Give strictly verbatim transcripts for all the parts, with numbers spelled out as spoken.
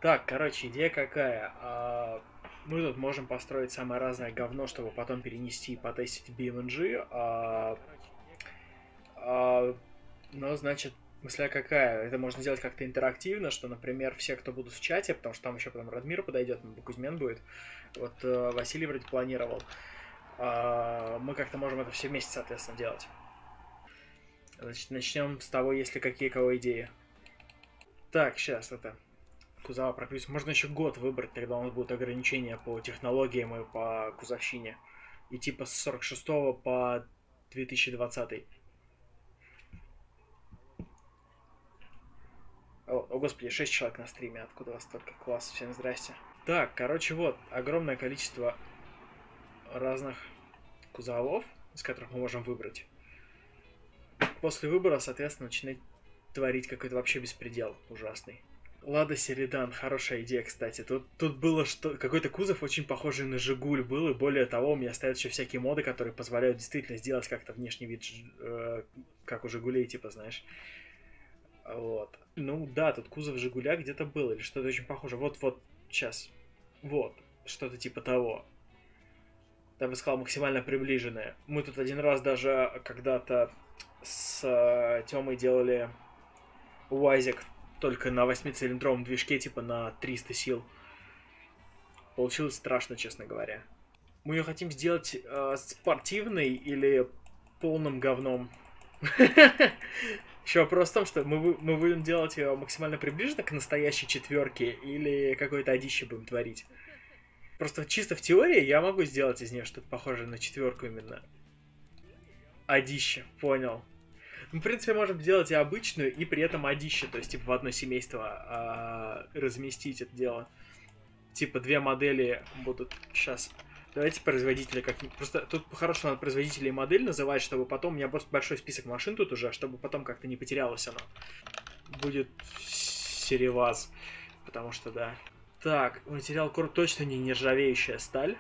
Так, короче, идея какая? А, мы тут можем построить самое разное говно, чтобы потом перенести и потестить би эм эн джи. А, а, но, значит, мысля какая? Это можно сделать как-то интерактивно, что, например, все, кто будут в чате, потому что там еще потом Радмир подойдет, Кузьмен будет. Вот э, Василий вроде планировал. А, мы как-то можем это все вместе, соответственно, делать. Значит, начнем с того, есть ли какие кого идеи. Так, сейчас это... Кузова прописывать. Можно еще год выбрать, тогда у нас будут ограничения по технологиям и по кузовщине. И типа с сорок шестого по две тысячи двадцатый. О, о господи, шесть человек на стриме. Откуда у вас столько? Класс, всем здрасте. Так, короче, вот, огромное количество разных кузовов, из которых мы можем выбрать. После выбора, соответственно, начинать творить какой-то вообще беспредел ужасный. Лада Середан, хорошая идея, кстати. Тут, тут было что... Какой-то кузов очень похожий на Жигуль был, и более того, у меня стоят еще всякие моды, которые позволяют действительно сделать как-то внешний вид, э, как у Жигулей, типа, знаешь. Вот. Ну да, тут кузов Жигуля где-то был, или что-то очень похоже. Вот-вот, сейчас. Вот, что-то типа того. Я бы сказал, максимально приближенное. Мы тут один раз даже когда-то с э, Тёмой делали УАЗик только на восьмицилиндровом движке, типа на триста сил. Получилось страшно, честно говоря. Мы ее хотим сделать э, спортивной или полным говном. Еще вопрос в том, что мы, мы будем делать ее максимально приближенно к настоящей четверке или какое-то одище будем творить. Просто чисто в теории я могу сделать из нее что-то похожее на четверку именно. Одище, понял. Мы, в принципе, можем сделать и обычную, и при этом одище, то есть, типа, в одно семейство а, разместить это дело. Типа, две модели будут сейчас. Давайте производители как... Просто тут по-хорошему надо производители и модель называть, чтобы потом... У меня просто большой список машин тут уже, чтобы потом как-то не потерялось оно. Будет Сереваз. Потому что, да. Так, материал кор точно не нержавеющая сталь.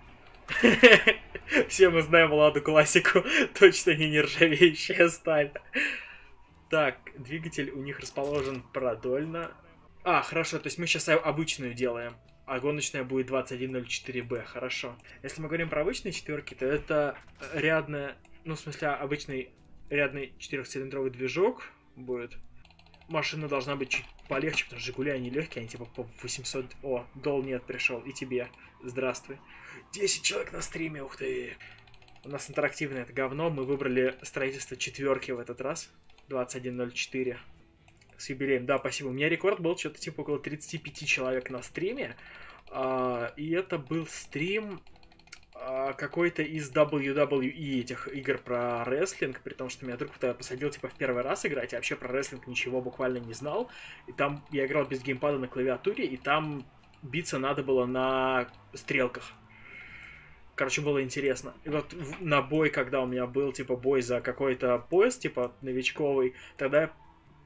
Все мы знаем Ладу классику. Точно не нержавеющая сталь. Так, двигатель у них расположен продольно. А, хорошо, то есть мы сейчас обычную делаем. А гоночная будет двадцать один ноль четыре бэ. Хорошо. Если мы говорим про обычные четверки, то это рядная... Ну, в смысле, обычный рядный четырехцилиндровый движок будет. Машина должна быть чуть полегче, потому что Жигули, они легкие, они типа по восемьсот... О, Дол нет пришел, и тебе. Здравствуй. десять человек на стриме, ух ты. У нас интерактивное это говно, мы выбрали строительство четверки в этот раз. двадцать один ноль четыре. С юбилеем, да, спасибо. У меня рекорд был что-то типа около тридцати пяти человек на стриме. А, и это был стрим а, какой-то из дабл ю дабл ю и этих игр про рестлинг, при том, что меня друг тогда посадил типа в первый раз играть, я вообще про рестлинг ничего буквально не знал. И там я играл без геймпада на клавиатуре, и там биться надо было на стрелках. Короче, было интересно. И вот на бой, когда у меня был, типа, бой за какой-то пояс, типа, новичковый, тогда я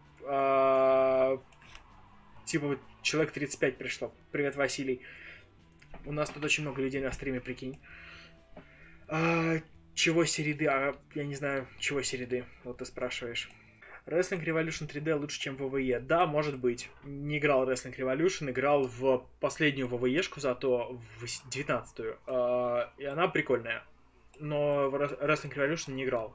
А, типа, человек тридцать пять пришло. Привет, Василий. У нас тут очень много людей на стриме, прикинь. А, чего середы? А, я не знаю, чего середы. Вот ты спрашиваешь. Wrestling Revolution три дэ лучше, чем вэ вэ е. Да, может быть. Не играл в Wrestling Revolution, играл в последнюю вэ вэ ешку, зато в девятнадцатую. А, и она прикольная. Но в Wrestling Revolution не играл.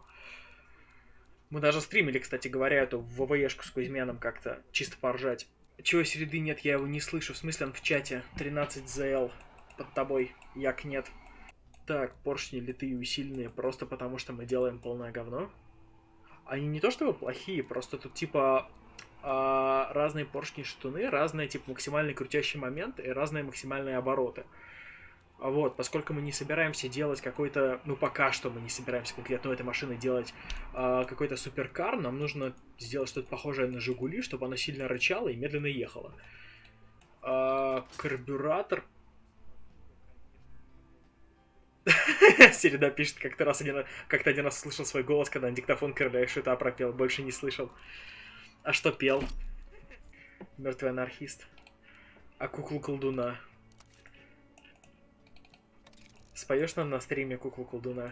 Мы даже стримили, кстати говоря, эту вэ вэ ешку с Кузьменом как-то, чисто поржать. Чего середы нет, я его не слышу. В смысле, он в чате. тринадцать зэ эл под тобой. Як нет. Так, поршни литые усиленные просто потому, что мы делаем полное говно. Они не то чтобы плохие, просто тут типа а, разные поршни и шатуны, разные типа максимальный крутящий момент и разные максимальные обороты. Вот, поскольку мы не собираемся делать какой-то, ну пока что мы не собираемся конкретно у этой машины делать э, какой-то суперкар, нам нужно сделать что-то похожее на Жигули, чтобы оно сильно рычало и медленно ехало. Э, карбюратор. Середа пишет, как-то раз один, как-то один раз слышал свой голос, когда на диктофон Короля Шута пропел, больше не слышал. А что пел? Мертвый анархист. А куклу колдуна. Споешь нам на стриме куклу колдуна?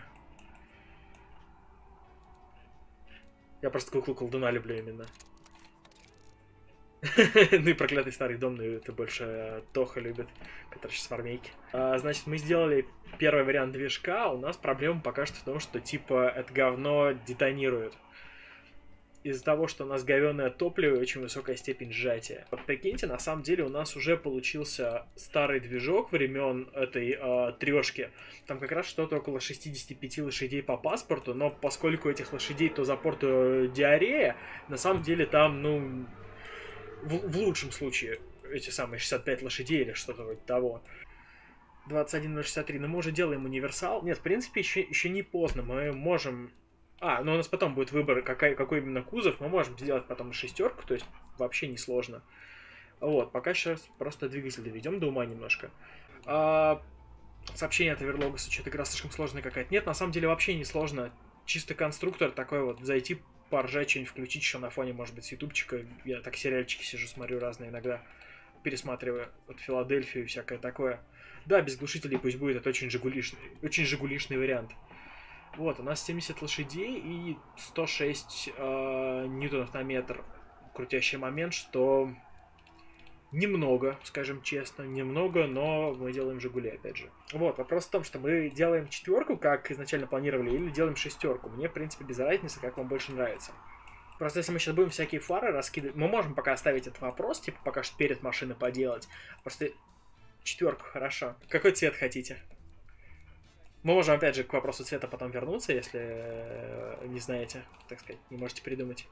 Я просто куклу колдуна люблю именно. Ну и проклятый старый дом, ну это больше Тоха любит, который сейчас в армейке. А, значит, мы сделали первый вариант движка, у нас проблема пока что в том, что типа это говно детонирует. Из-за того, что у нас говёное топливо и очень высокая степень сжатия. Вот прикиньте, на самом деле у нас уже получился старый движок времен этой э, трешки. Там как раз что-то около шестидесяти пяти лошадей по паспорту, но поскольку этих лошадей то запор, то диарея, на самом деле там, ну, в, в лучшем случае эти самые шестьдесят пять лошадей или что-то вроде того. двадцать один ноль шестьдесят три, но мы уже делаем универсал. Нет, в принципе, еще, еще не поздно, мы можем... А, ну у нас потом будет выбор, какой, какой именно кузов. Мы можем сделать потом шестерку, то есть вообще не сложно. Вот, пока сейчас просто двигатель доведем до ума немножко. А, сообщение от Аверлогаса, что-то игра слишком сложная какая-то. Нет, на самом деле вообще не сложно. Чисто конструктор такой вот, зайти, поржать, что-нибудь включить еще на фоне, может быть, с ютубчика. Я так сериальчики сижу, смотрю разные иногда. Пересматриваю. Вот Филадельфию и всякое такое. Да, без глушителей пусть будет, это очень жигулишный, очень жигулишный вариант. Вот, у нас семьдесят лошадей и сто шесть э, ньютонов на метр крутящий момент, что немного, скажем честно, немного, но мы делаем Жигули, опять же. Вот, вопрос в том, что мы делаем четверку, как изначально планировали, или делаем шестерку. Мне, в принципе, без разницы, как вам больше нравится. Просто если мы сейчас будем всякие фары раскидывать, мы можем пока оставить этот вопрос, типа пока что перед машиной поделать. Просто четверка хорошо. Какой цвет хотите? Мы можем, опять же, к вопросу цвета потом вернуться, если не знаете, так сказать, не можете придумать.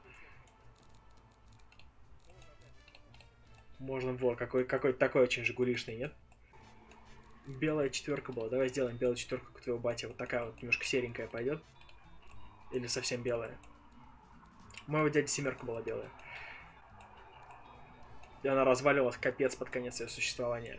Можно, вот, какой, какой-то такой очень жигулишный, нет? Белая четверка была. Давай сделаем белую четверку, как у твоего батя. Вот такая вот немножко серенькая пойдет. Или совсем белая. У моего дяди семерка была белая. И она разваливалась капец под конец ее существования.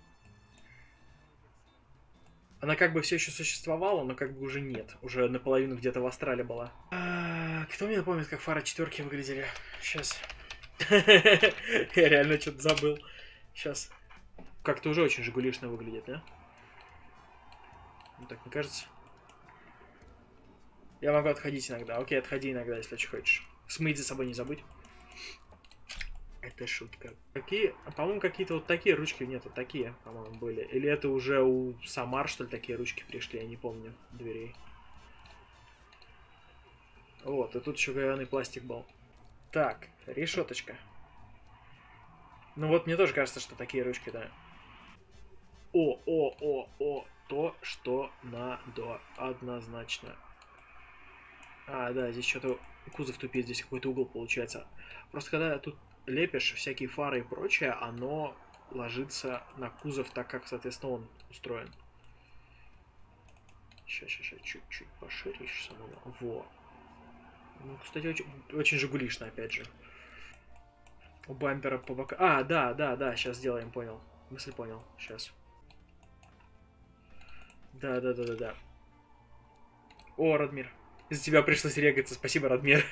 Она как бы все еще существовала, но как бы уже нет. Уже наполовину где-то в Австралии была. А, кто мне напомнит, как фары четверки выглядели? Сейчас. Я реально что-то забыл. Сейчас. Как-то уже очень жигулишно выглядит, да? Ну так, мне кажется. Я могу отходить иногда. Окей, отходи иногда, если очень хочешь. Смыть за собой не забудь. Это шутка. Какие, по-моему, какие-то вот такие ручки, нет, вот такие, по-моему, были. Или это уже у Самар, что ли, такие ручки пришли, я не помню, дверей. Вот, и тут еще говяный пластик был. Так, решеточка. Ну вот, мне тоже кажется, что такие ручки, да. О, о, о, о, то, что надо, однозначно. А, да, здесь что-то кузов тупит, здесь какой-то угол получается. Просто когда тут лепишь всякие фары и прочее, оно ложится на кузов так, как, соответственно, он устроен. Сейчас, сейчас, сейчас, чуть-чуть пошире еще самого. Во. Ну, кстати, очень, очень жигулишно, опять же. У бампера по бокам. А, да, да, да, сейчас сделаем, понял. Мысль понял, сейчас. Да, да, да, да, да. О, Радмир. Из-за тебя пришлось регаться. Спасибо, Радмир.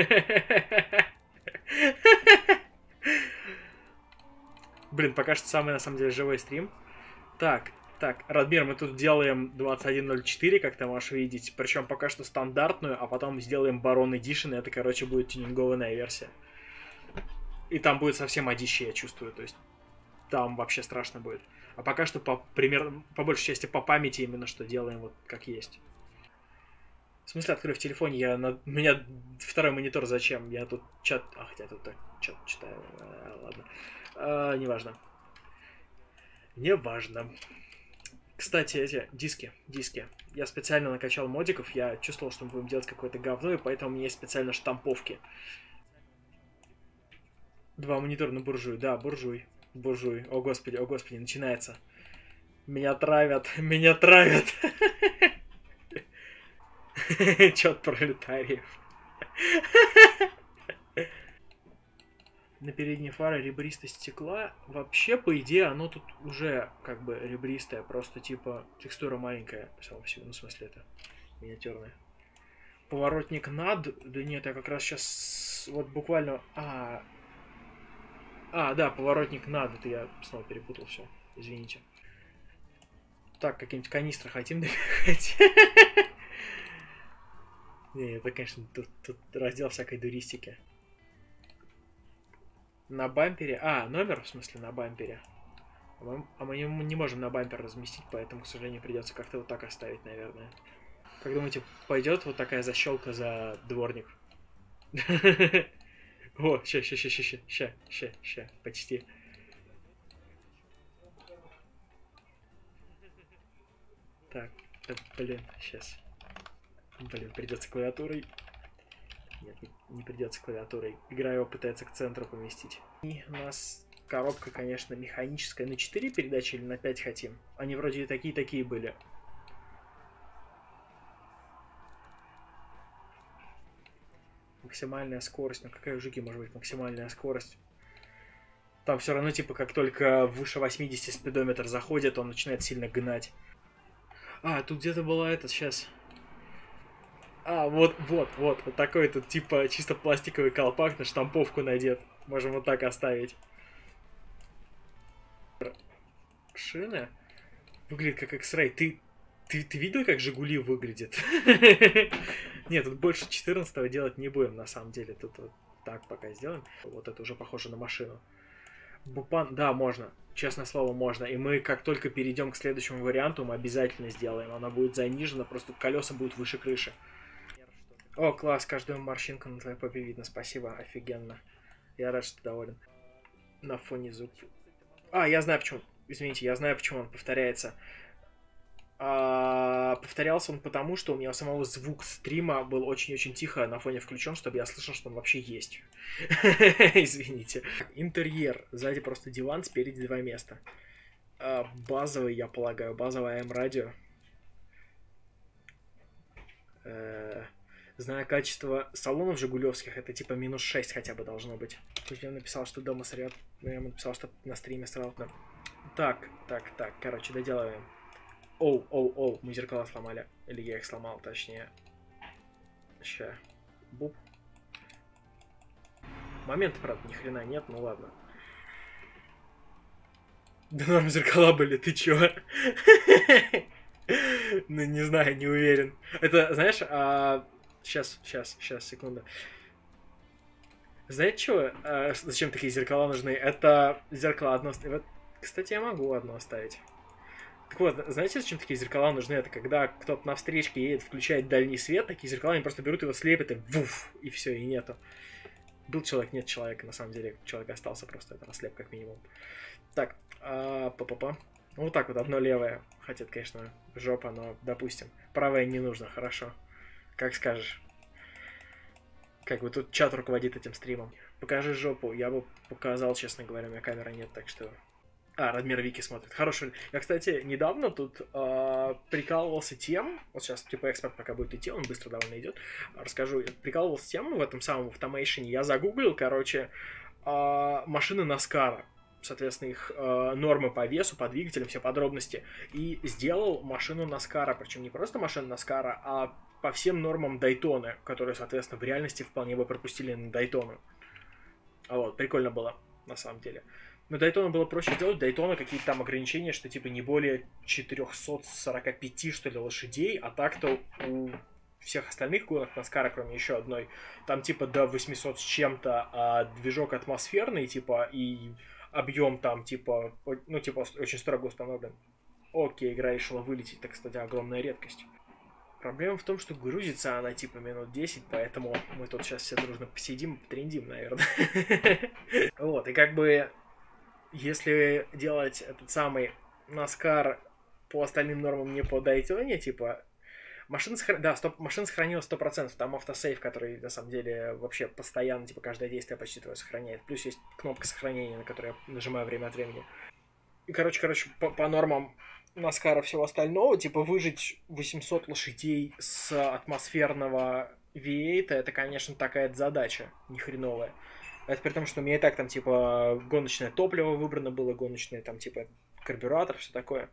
Блин, пока что самый, на самом деле, живой стрим. Так, так, Радмир, мы тут делаем двадцать один ноль четыре, как ты можешь видеть. Причем пока что стандартную, а потом сделаем Барон Эдишн. Это, короче, будет тюнингованная версия. И там будет совсем одище, я чувствую. То есть там вообще страшно будет. А пока что, по, примерно, по большей части, по памяти именно что делаем вот как есть. В смысле, открою в телефоне, я на... у меня второй монитор зачем? Я тут чат... А, хотя тут так чат читаю. А, ладно. А, неважно. Неважно. Кстати, эти диски, диски. Я специально накачал модиков, я чувствовал, что мы будем делать какое-то говно, и поэтому у меня есть специально штамповки. Два монитора на буржуй. Да, буржуй. Буржуй. О, господи, о, господи, начинается. Меня травят, меня травят. Чёт пролетариев. На передней фаре ребристость стекла. Вообще, по идее, оно тут уже как бы ребристое. Просто типа текстура маленькая. Само по себе. Ну, в смысле, это миниатюрная. Поворотник над. Да нет, я как раз сейчас вот буквально... А, а да, поворотник над. Это я снова перепутал все. Извините. Так, какие-нибудь канистры хотим добегать? Не, это, конечно, тут, тут раздел всякой дуристики. На бампере... А, номер, в смысле, на бампере. А мы, а мы не, не можем на бампер разместить, поэтому, к сожалению, придется как-то вот так оставить, наверное. Как думаете, пойдет вот такая защелка за дворник? О, ща, ща, ща, ща, ща, ща, ща, ща, почти. Так, да, блин, сейчас. Блин, придется клавиатурой. Нет, не, не придется клавиатурой. Игра его пытается к центру поместить. И у нас коробка, конечно, механическая. На четыре передачи или на пять хотим? Они вроде и такие-такие были. Максимальная скорость. Ну какая у жуки может быть максимальная скорость? Там все равно, типа, как только выше восьмидесяти спидометр заходит, он начинает сильно гнать. А, тут где-то была это сейчас. А, вот, вот, вот, вот такой тут, типа, чисто пластиковый колпак на штамповку надет. Можем вот так оставить. Шины? Выглядит как X-Ray. Ты, ты, ты видел, как Жигули выглядит? Нет, тут больше четырнадцатого делать не будем, на самом деле. Тут вот так пока сделаем. Вот это уже похоже на машину. Бупан, да, можно. Честное слово, можно. И мы, как только перейдем к следующему варианту, мы обязательно сделаем. Она будет занижена, просто колеса будут выше крыши. О, класс, каждую морщинку на твоей попе видно. Спасибо, офигенно. Я рад, что ты доволен. На фоне звук. А, я знаю почему. Извините, я знаю, почему он повторяется. А, повторялся он потому, что у меня у самого звук стрима был очень-очень тихо на фоне включен, чтобы я слышал, что он вообще есть. Извините. Интерьер. Сзади просто диван, спереди два места. А, базовый, я полагаю. Базовое М-радио. Зная качество салонов жигулевских, это типа минус шесть хотя бы должно быть. Хоть я написал, что дома срет, но я ему написал, что на стриме срал. Так, так, так, короче, доделаем. Оу, оу, оу, мы зеркала сломали. Или я их сломал, точнее. Ща. Буп. Момента, правда, ни хрена нет, ну ладно. Да норм зеркала были, ты чё? Ну, не знаю, не уверен. Это, знаешь, а... Сейчас, сейчас, сейчас, секунду. Знаете, что? А, зачем такие зеркала нужны? Это зеркало одно... Кстати, я могу одно оставить. Так вот, знаете, зачем такие зеркала нужны? Это когда кто-то на встречке едет, включает дальний свет, такие зеркала, они просто берут его, слепят и вуф, и все, и нету. Был человек, нет человека, на самом деле. Человек остался просто, это слеп как минимум. Так, а, па-па-па. Ну, вот так вот, одно левое. Хотя это, конечно, жопа, но допустим. Правое не нужно, хорошо. Как скажешь. Как бы тут чат руководит этим стримом. Покажи жопу. Я бы показал, честно говоря, у меня камеры нет, так что... А, Радмир Вики смотрит. Хороший. Я, кстати, недавно тут э, прикалывался тем... Вот сейчас, типа, эксперт пока будет идти, он быстро довольно идет. Расскажу. Я прикалывался тем в этом самом автомейшене. Я загуглил, короче, э, машины Наскара. Соответственно, их э, нормы по весу, по двигателям, все подробности. И сделал машину Наскара. Причем не просто машину Наскара, а по всем нормам Дайтоны, которые, соответственно, в реальности вполне бы пропустили на Дайтону. А вот, прикольно было, на самом деле. Но Дайтона было проще сделать. Дайтона какие-то там ограничения, что типа не более четырёхсот сорока пяти, что ли, лошадей. А так-то у всех остальных гонок Наскара, кроме еще одной, там типа до восьмисот с чем-то, а движок атмосферный, типа, и объем там, типа, ну, типа, очень строго установлен. Окей, игра решила вылететь, это, кстати, огромная редкость. Проблема в том, что грузится она типа минут десять, поэтому мы тут сейчас все дружно посидим, потрендим, наверное. Вот, и как бы, если делать этот самый Наскар по остальным нормам не по Дайтоне, типа, машина, сохр... да, стоп... машина сохранилась сто процентов, там автосейв, который, на самом деле, вообще постоянно, типа, каждое действие почти твое сохраняет. Плюс есть кнопка сохранения, на которую я нажимаю время от времени. И, короче, короче, по, по нормам Наскара всего остального, типа, выжить восемьсот лошадей с атмосферного ви восемь, это, конечно, такая задача нехреновая. Это при том, что у меня и так там, типа, гоночное топливо выбрано было, гоночное, там, типа, карбюратор, все такое.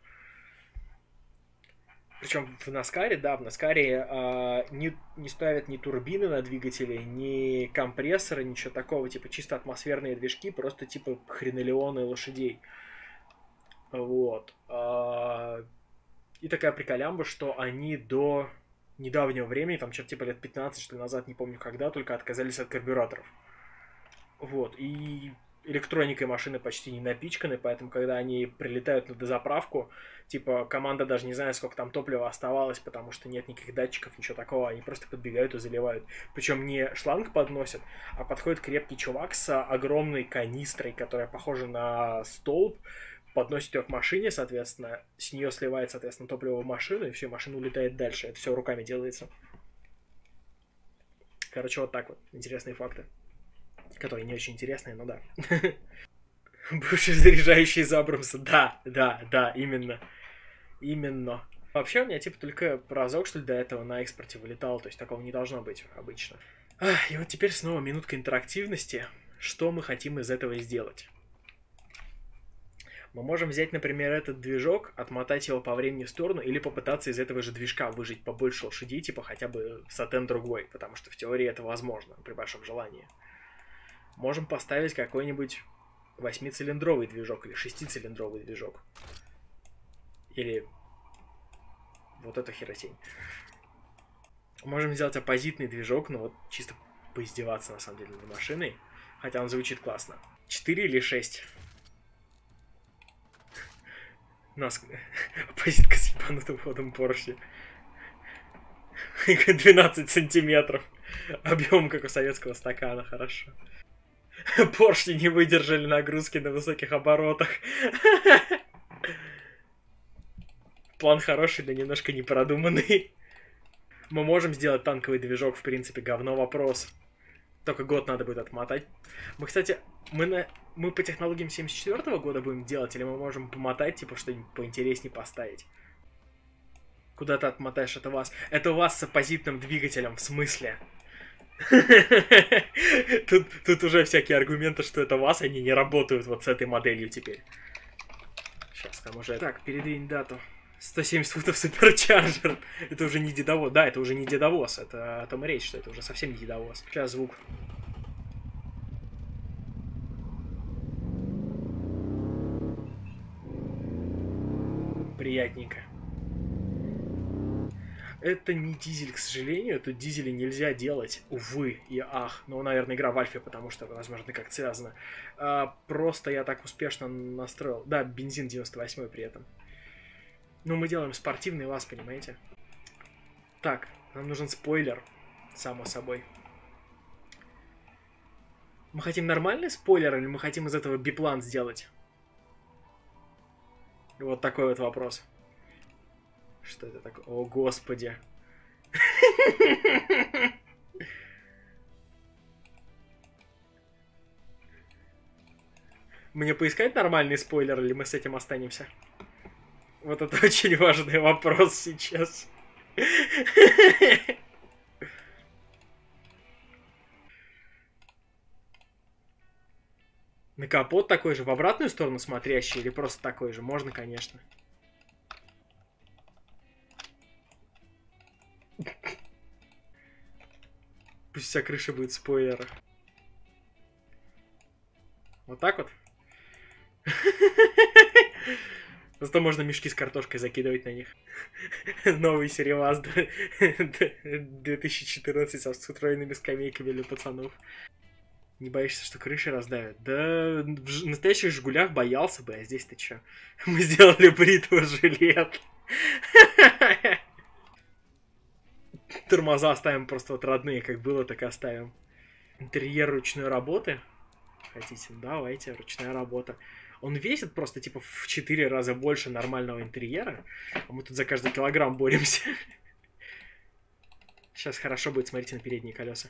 Причем в Наскаре, да, в Наскаре э, не, не ставят ни турбины на двигателе, ни компрессоры, ничего такого, типа, чисто атмосферные движки, просто, типа, хренолеоны лошадей. Вот. И такая приколямба, что они до недавнего времени, там, черт, типа, лет пятнадцать, что ли, назад, не помню когда, только отказались от карбюраторов. Вот. И электроникой машины почти не напичканы, поэтому, когда они прилетают на дозаправку, типа, команда даже не знает, сколько там топлива оставалось, потому что нет никаких датчиков, ничего такого, они просто подбегают и заливают. Причем не шланг подносят, а подходит крепкий чувак с огромной канистрой, которая похожа на столб, подносит ее к машине, соответственно, с нее сливает, соответственно, топливо в машину, и все, машина улетает дальше. Это все руками делается. Короче, вот так вот. Интересные факты. Которые не очень интересные, но да. Бывший заряжающий из Абрамса. Да, да, да, именно. Именно. Вообще у меня типа только разок, что ли, до этого на экспорте вылетал. То есть такого не должно быть обычно. Ах, и вот теперь снова минутка интерактивности. Что мы хотим из этого сделать? Мы можем взять, например, этот движок, отмотать его по времени в сторону, или попытаться из этого же движка выжить побольше лошадей, типа хотя бы сатен другой, потому что в теории это возможно, при большом желании. Можем поставить какой-нибудь восьмицилиндровый движок или шестицилиндровый движок. Или вот эту херотень. Можем сделать оппозитный движок, но вот чисто поиздеваться на самом деле над машиной, хотя он звучит классно. четыре или шесть? Нас оппозитка с ебанутым ходом Порше. двенадцать сантиметров. Объем, как у советского стакана, хорошо. Поршни не выдержали нагрузки на высоких оборотах. План хороший, но немножко непродуманный. Мы можем сделать танковый движок, в принципе, говно вопрос. Только год надо будет отмотать. Мы, кстати, мы, на... мы по технологиям семьдесят четвёртого года будем делать, или мы можем помотать, типа, что-нибудь поинтереснее поставить? Куда ты отмотаешь? Это вас. Это у вас с оппозитным двигателем, в смысле? Тут, тут уже всякие аргументы, что это вас, они не работают вот с этой моделью теперь. Сейчас там уже... Так, передвинь дату. сто семьдесят футов суперчарджер. Это уже не дедовоз. Да, это уже не дедовоз. Это о том и речь, что это уже совсем не дедовоз. Сейчас звук. Приятненько. Это не дизель, к сожалению. Тут дизели нельзя делать. Увы и ах. Ну, наверное, игра в альфе, потому что, возможно, как связано. А, просто я так успешно настроил. Да, бензин девяносто восемь при этом. Ну, мы делаем спортивный ВАЗ, понимаете? Так, нам нужен спойлер. Само собой. Мы хотим нормальный спойлер, или мы хотим из этого биплан сделать? Вот такой вот вопрос. Что это такое? О, господи. Мне поискать нормальный спойлер, или мы с этим останемся? Вот это очень важный вопрос сейчас. На капот такой же, в обратную сторону смотрящий, или просто такой же? Можно, конечно. Пусть вся крыша будет спойлера. Вот так вот. Зато можно мешки с картошкой закидывать на них. Новый сериал две тысячи четырнадцать с утроенными скамейками для пацанов. Не боишься, что крыши раздавят? Да, в настоящих «Жигулях» боялся бы, а здесь ты чё? Мы сделали бритву жилет. Тормоза оставим просто вот родные, как было, так и оставим. Интерьер ручной работы. Хотите? Давайте, ручная работа. Он весит просто типа в четыре раза больше нормального интерьера. А мы тут за каждый килограмм боремся. Сейчас хорошо будет, смотрите на передние колеса.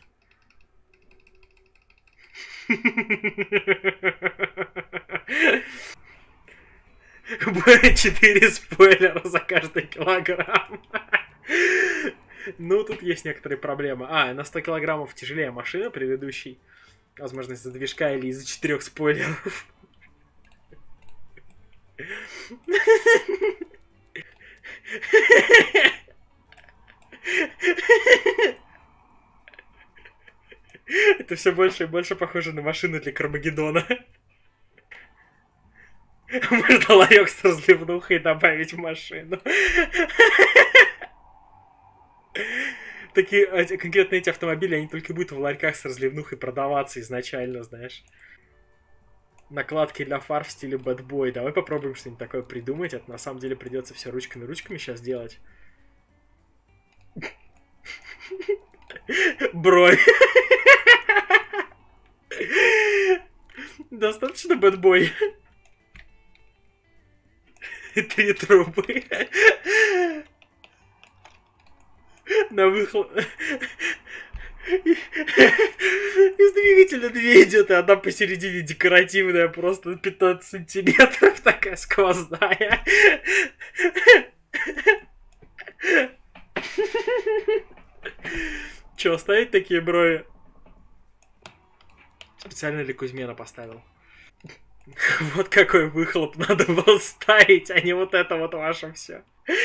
четыре спойлера за каждый килограмм. Ну, тут есть некоторые проблемы. А, на сто килограммов тяжелее машина предыдущей. Возможно, из-за движка или из-за четырех спойлеров. Это все больше и больше похоже на машину для Кармагеддона. Можно ларек с разливнухой добавить в машину. Такие, конкретно эти автомобили, они только будут в ларьках с разливнухой продаваться изначально, знаешь. Накладки для фар в стиле Bad Boy. Давай попробуем что-нибудь такое придумать. Это на самом деле придется все ручками-ручками сейчас делать. Бровь. Достаточно Bad Boy. Три трубы. На выхлоп. Из двигателя две идет, и одна посередине декоративная, просто пятнадцать сантиметров, такая сквозная. Че, оставить такие брови? Специально для Кузьмена поставил. Вот какой выхлоп надо было ставить, а не вот это вот ваше все.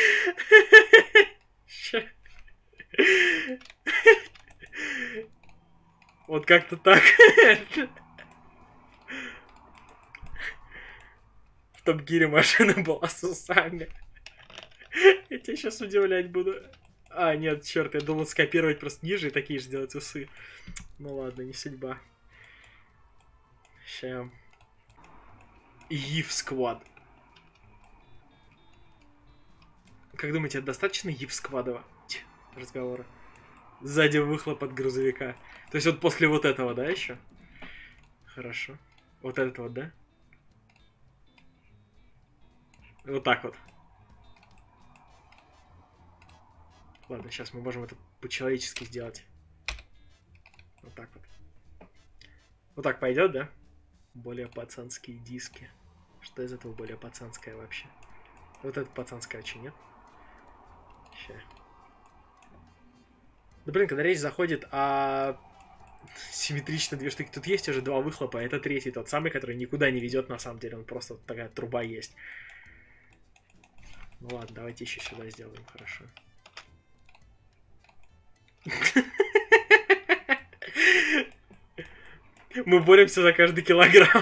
Вот как-то так. В Топ-Гире машина была с усами. Я тебя сейчас удивлять буду. А, нет, черт, я думал скопировать просто ниже и такие же делать усы. Ну ладно, не судьба. Ща. Ив сквад. Как думаете, это достаточно Ив сквадова разговора? Сзади выхлоп от грузовика. То есть вот после вот этого, да, еще? Хорошо. Вот этот вот, да? Вот так вот. Ладно, сейчас мы можем это по-человечески сделать. Вот так вот. Вот так пойдет, да? Более пацанские диски. Что из этого более пацанское вообще? Вот это пацанское, че, нет? Ща. Да блин, когда речь заходит о симметрично две штуки, тут есть уже два выхлопа, а это третий, тот самый, который никуда не ведет на самом деле, он просто вот такая труба есть. Ну ладно, давайте еще сюда сделаем, хорошо. Мы боремся за каждый килограмм.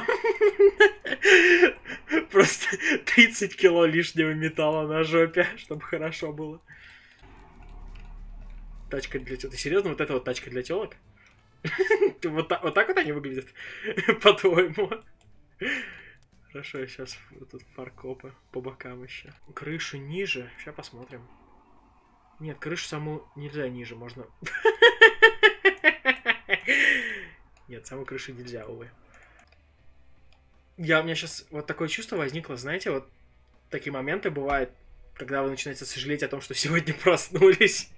Просто тридцать кило лишнего металла на жопе, чтобы хорошо было. Тачка для тёлок. Ты серьезно? Вот это вот тачка для тёлок? Вот так, вот так вот они выглядят, по-твоему? Хорошо, я сейчас тут фаркопы по бокам еще. Крышу ниже. Сейчас посмотрим. Нет, крышу саму нельзя ниже, можно... Нет, саму крышу нельзя, увы. Я, у меня сейчас вот такое чувство возникло, знаете, вот такие моменты бывают, когда вы начинаете сожалеть о том, что сегодня проснулись.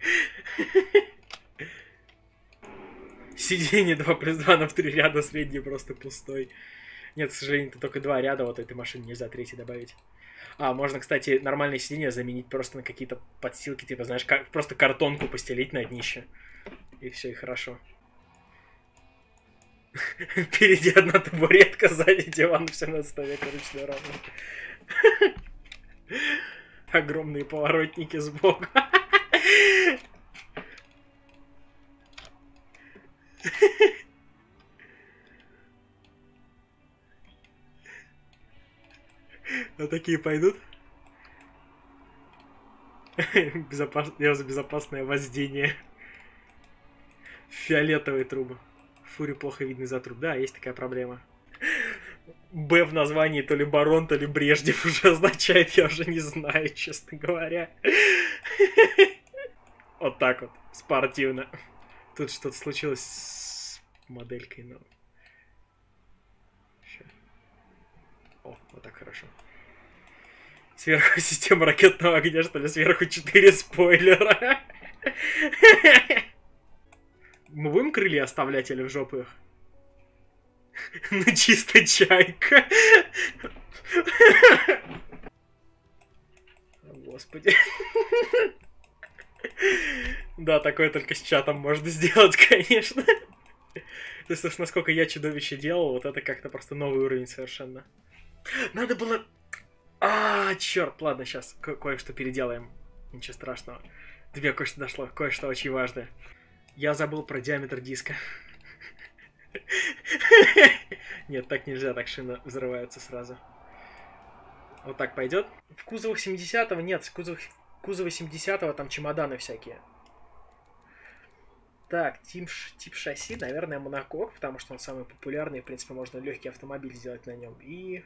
Сиденье два плюс два на три ряда, средний просто пустой. Нет, к сожалению, это только два ряда, вот этой машины нельзя третий добавить. А, можно, кстати, нормальные сиденья заменить просто на какие-то подстилки, типа, знаешь, как просто картонку постелить на днище. И все, и хорошо. Впереди одна табуретка, сзади диван, все на столе, короче, ровно. Огромные поворотники сбоку. А такие пойдут? Безопас... Я за безопасное воздение. Фиолетовые трубы. Фуре плохо видно за труб. Да, есть такая проблема. Б в названии то ли барон, то ли Брежнев уже означает, я уже не знаю, честно говоря. Вот так вот, спортивно. Тут что-то случилось с моделькой, но... О, вот так хорошо. Сверху система ракетного огня, что ли? Сверху четыре спойлера. Мы будем крылья оставлять или в жопу их? Ну чисто чайка. О, господи. Да, такое только с чатом можно сделать, конечно. То есть, насколько я чудовище делал, вот это как-то просто новый уровень совершенно. Надо было... А, черт, ладно, сейчас ко- кое-что переделаем. Ничего страшного. До меня кое-что дошло, кое-что очень важное. Я забыл про диаметр диска. Нет, так нельзя, так шина взрывается сразу. Вот так пойдет. В кузовах семидесятого нет, в кузовах, кузове семидесятого там чемоданы всякие. Так, тип, тип шасси, наверное, монокок, потому что он самый популярный, в принципе, можно легкий автомобиль сделать на нем. И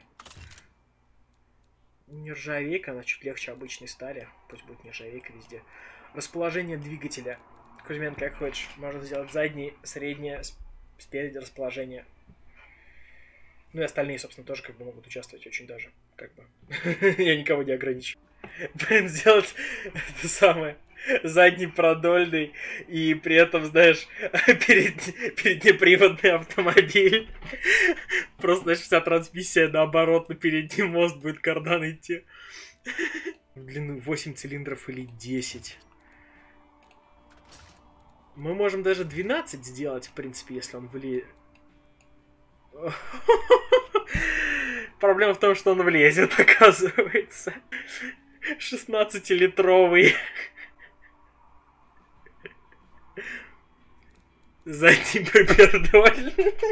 нержавейка, она чуть легче обычной стали, пусть будет нержавейка везде. Расположение двигателя. Кузьмен, как хочешь, можно сделать задний, среднее, спереди расположение. Ну и остальные, собственно, тоже как бы могут участвовать очень даже, как бы. Я никого не ограничу. Блин, сделать это самое, задний продольный и при этом, знаешь, перед, переднеприводный автомобиль. Просто, знаешь, вся трансмиссия наоборот, на передний мост будет кардан идти. В длину восемь цилиндров или десять. Мы можем даже двенадцать сделать, в принципе, если он влезет. Проблема в том, что он влезет, оказывается. шестнадцатилитровый. Задний пропердоль.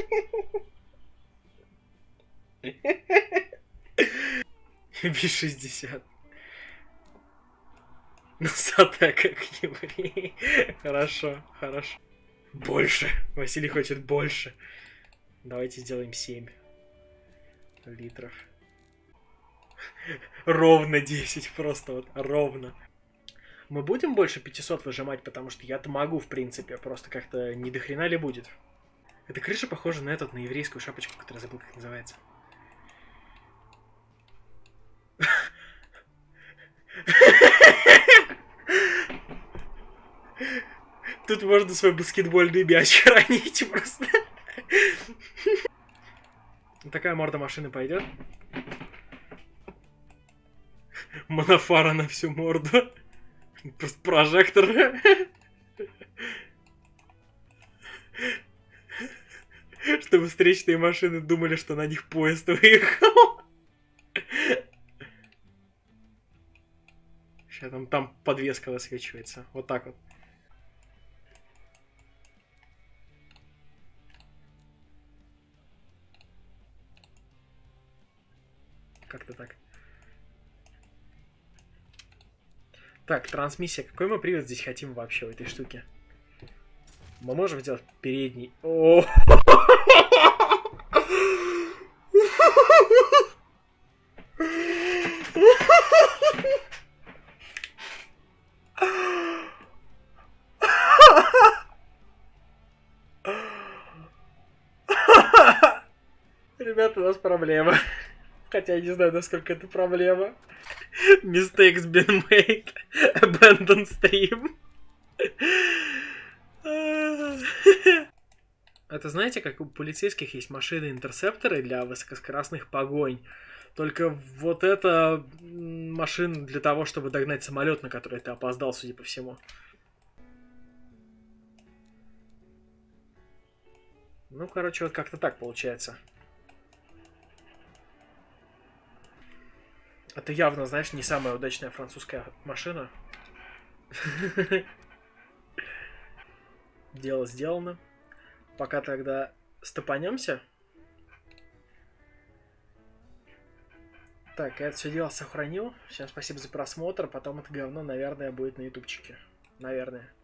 би шестьдесят. Носатая, как еврей. Хорошо, хорошо. Больше. Василий хочет больше. Давайте сделаем семь литров. Ровно десять, просто вот ровно. Мы будем больше пятисот выжимать, потому что я-то могу, в принципе, просто как-то не до хрена ли будет. Эта крыша похожа на этот, на еврейскую шапочку, которая забыл, как называется. Тут можно свой баскетбольный мяч хранить просто. Такая морда машины пойдет. Монофара на всю морду. Просто прожектор. Чтобы встречные машины думали, что на них поезд выехал. Сейчас там, там подвеска высвечивается. Вот так вот. Как-то так. Так, трансмиссия. Какой мы привод здесь хотим вообще в этой штуке? Мы можем сделать передний. О! Ребята, у нас проблема. Хотя я не знаю, насколько это проблема. Mistakes been made. Abandon stream. Это знаете, как у полицейских есть машины-интерсепторы для высокоскоростных погонь. Только вот это машина для того, чтобы догнать самолет, на который ты опоздал, судя по всему. Ну, короче, вот как-то так получается. Это явно, знаешь, не самая удачная французская машина. Дело сделано. Пока тогда стопанемся. Так, я это все дело сохранил. Всем спасибо за просмотр. Потом это говно, наверное, будет на ютубчике. Наверное.